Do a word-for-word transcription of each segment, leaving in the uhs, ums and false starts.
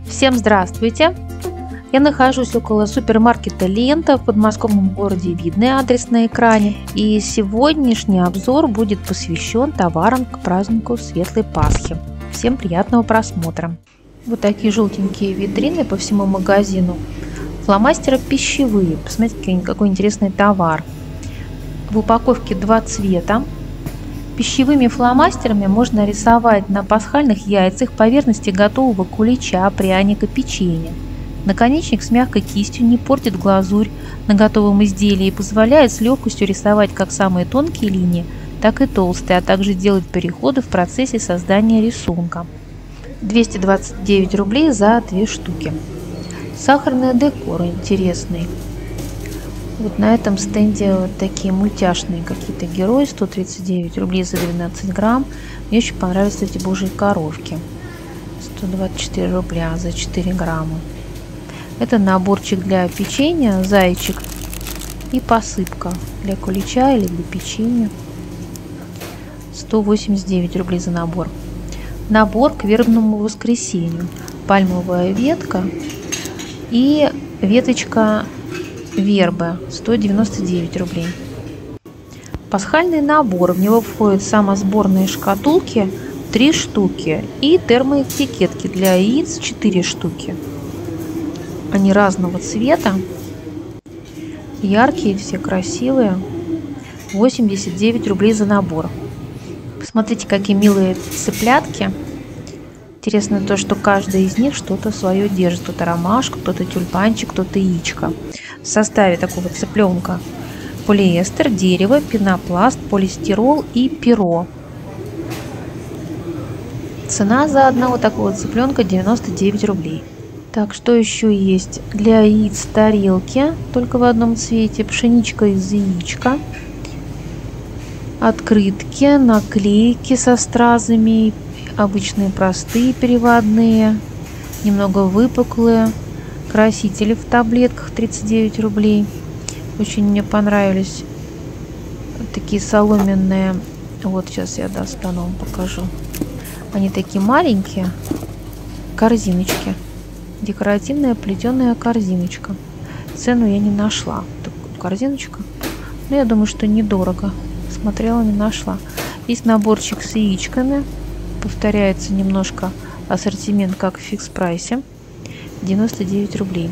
Всем здравствуйте! Я нахожусь около супермаркета «Лента» в подмосковном городе Видное, адрес на экране. И сегодняшний обзор будет посвящен товарам к празднику Светлой Пасхи. Всем приятного просмотра! Вот такие желтенькие витрины по всему магазину. Фломастеры пищевые. Посмотрите, какой интересный товар. В упаковке два цвета. Пищевыми фломастерами можно рисовать на пасхальных яйцах поверхности готового кулича, пряника, печенья. Наконечник с мягкой кистью не портит глазурь на готовом изделии и позволяет с легкостью рисовать как самые тонкие линии, так и толстые, а также делать переходы в процессе создания рисунка. двести двадцать девять рублей за две штуки. Сахарный декор интересный. Вот на этом стенде вот такие мультяшные какие-то герои, сто тридцать девять рублей за двенадцать грамм. Мне очень понравились эти божьи коровки, сто двадцать четыре рубля за четыре грамма. Это наборчик для печенья, зайчик и посыпка для кулича или для печенья, сто восемьдесят девять рублей за набор. Набор к вербному воскресенью, пальмовая ветка и веточка вербы, сто девяносто девять рублей. Пасхальный набор, в него входят самосборные шкатулки три штуки и термоэтикетки для яиц четыре штуки. Они разного цвета, яркие, все красивые, восемьдесят девять рублей за набор. Посмотрите, какие милые цыплятки. Интересно то, что каждый из них что-то свое держит. Кто-то ромашку, кто-то тюльпанчик, кто-то яичко. В составе такого цыпленка полиэстер, дерево, пенопласт, полистирол и перо. Цена за одного такого цыпленка девяносто девять рублей. Так, что еще есть? Для яиц тарелки, только в одном цвете, пшеничка из яичка, открытки, наклейки со стразами, обычные простые переводные, немного выпуклые, красители в таблетках тридцать девять рублей. Очень мне понравились такие соломенные. Вот сейчас я достану, вам покажу. Они такие маленькие, корзиночки. Декоративная плетеная корзиночка. Цену я не нашла. Такую корзиночка. Но я думаю, что недорого. Смотрела, не нашла. Есть наборчик с яичками. Повторяется немножко ассортимент, как в фикс прайсе. девяносто девять рублей.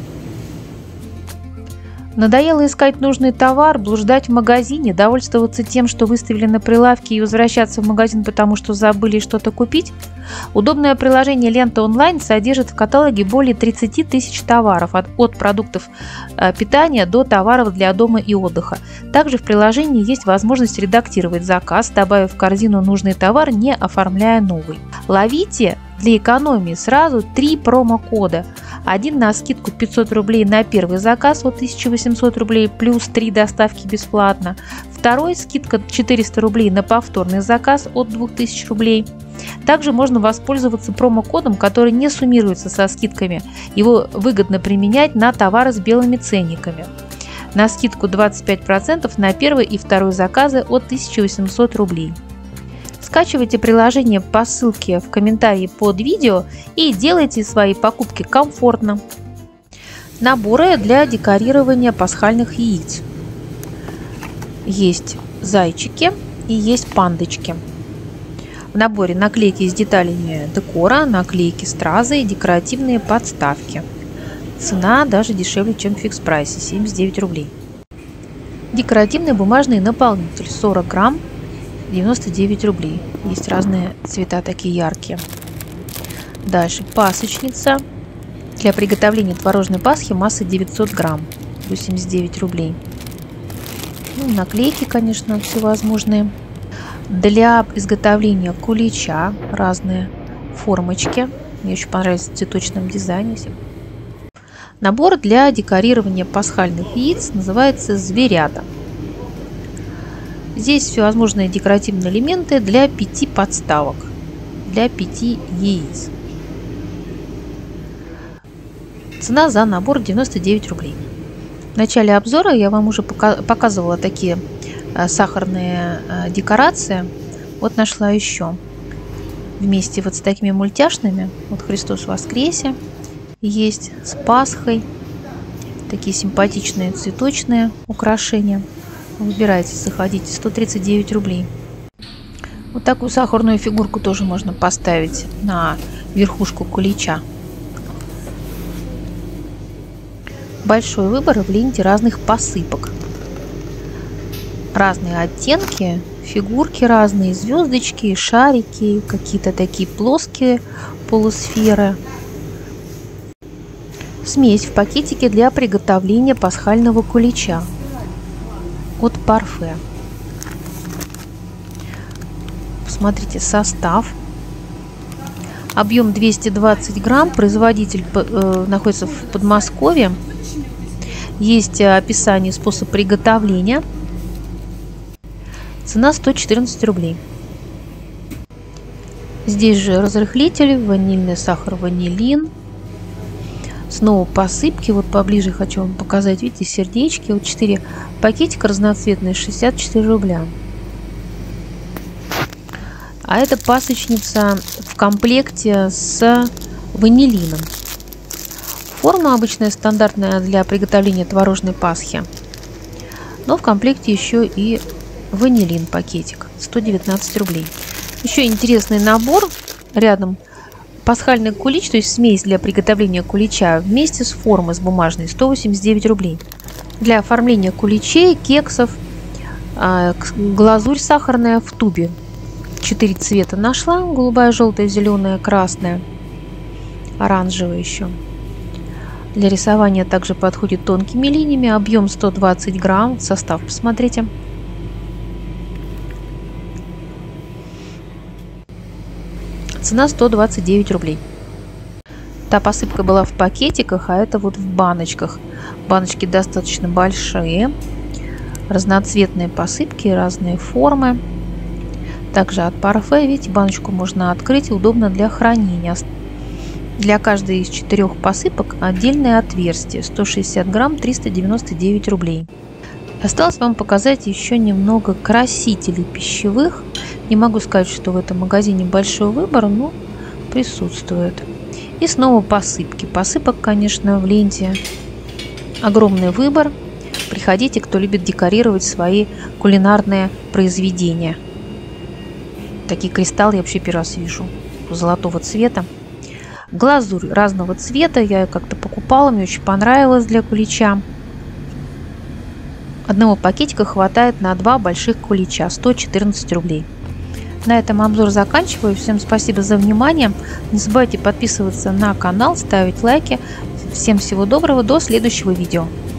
Надоело искать нужный товар, блуждать в магазине, довольствоваться тем, что выставили на прилавке, и возвращаться в магазин, потому что забыли что-то купить? Удобное приложение «Лента онлайн» содержит в каталоге более тридцати тысяч товаров, от, от продуктов э, питания до товаров для дома и отдыха. Также в приложении есть возможность редактировать заказ, добавив в корзину нужный товар, не оформляя новый. Ловите для экономии сразу три промокода. Один на скидку пятьсот рублей на первый заказ от тысячи восьмисот рублей плюс три доставки бесплатно. Второй скидка четыреста рублей на повторный заказ от двух тысяч рублей. Также можно воспользоваться промокодом, который не суммируется со скидками. Его выгодно применять на товары с белыми ценниками. На скидку двадцать пять процентов на первый и второй заказы от тысячи восьмисот рублей. Скачивайте приложение по ссылке в комментарии под видео и делайте свои покупки комфортно. Наборы для декорирования пасхальных яиц. Есть зайчики и есть пандочки. В наборе наклейки с деталями декора, наклейки стразы и декоративные подставки. Цена даже дешевле, чем в фикс прайсе, семьдесят девять рублей. Декоративный бумажный наполнитель сорок грамм, девяносто девять рублей. Есть разные цвета, такие яркие. Дальше пасочница для приготовления творожной пасхи, масса девятьсот грамм, восемьдесят девять рублей. Ну, наклейки, конечно, всевозможные. Для изготовления кулича разные формочки. Мне очень понравились в цветочном дизайне. Набор для декорирования пасхальных яиц называется «Зверята». Здесь всевозможные декоративные элементы для пяти подставок, для пяти яиц. Цена за набор девяносто девять рублей. В начале обзора я вам уже показывала такие сахарные декорации. Вот нашла еще. Вместе вот с такими мультяшными. Вот Христос воскресе. есть с Пасхой. Такие симпатичные цветочные украшения. Выбирайте, заходите. сто тридцать девять рублей. Вот такую сахарную фигурку тоже можно поставить на верхушку кулича. Большой выбор в ленте разных посыпок. Разные оттенки, фигурки разные, звездочки, шарики, какие-то такие плоские полусферы. Смесь в пакетике для приготовления пасхального кулича от Parfait. Посмотрите состав. Объем двести двадцать грамм. Производитель э, находится в Подмосковье. Есть описание, способ приготовления. Цена сто четырнадцать рублей. Здесь же разрыхлитель, ванильный сахар, ванилин. Снова посыпки. Вот поближе хочу вам показать. Видите, сердечки. Вот четыре пакетика разноцветные, шестьдесят четыре рубля. А это пасочница в комплекте с ванилином. Форма обычная, стандартная для приготовления творожной пасхи. Но в комплекте еще и ванилин пакетик. сто девятнадцать рублей. Еще интересный набор. Рядом пасхальный кулич, то есть смесь для приготовления кулича вместе с формой с бумажной, сто восемьдесят девять рублей. Для оформления куличей, кексов, глазурь сахарная в тубе. Четыре цвета нашла. Голубая, желтая, зеленая, красная, оранжевая еще. Для рисования также подходит тонкими линиями. Объем сто двадцать грамм. Состав посмотрите. Цена сто двадцать девять рублей. Та посыпка была в пакетиках, а это вот в баночках. Баночки достаточно большие. Разноцветные посыпки, разные формы. Также от Parfait, видите, баночку можно открыть, удобно для хранения. Для каждой из четырех посыпок отдельное отверстие. сто шестьдесят грамм, триста девяносто девять рублей. Осталось вам показать еще немного красителей пищевых. Не могу сказать, что в этом магазине большой выбор, но присутствует. И снова посыпки. Посыпок, конечно, в ленте огромный выбор. Приходите, кто любит декорировать свои кулинарные произведения. Такие кристаллы я вообще первый раз вижу. Золотого цвета. Глазурь разного цвета. Я ее как-то покупала, мне очень понравилось для кулича. Одного пакетика хватает на два больших кулича. сто четырнадцать рублей. На этом обзор заканчиваю. Всем спасибо за внимание. Не забывайте подписываться на канал, ставить лайки. Всем всего доброго. До следующего видео.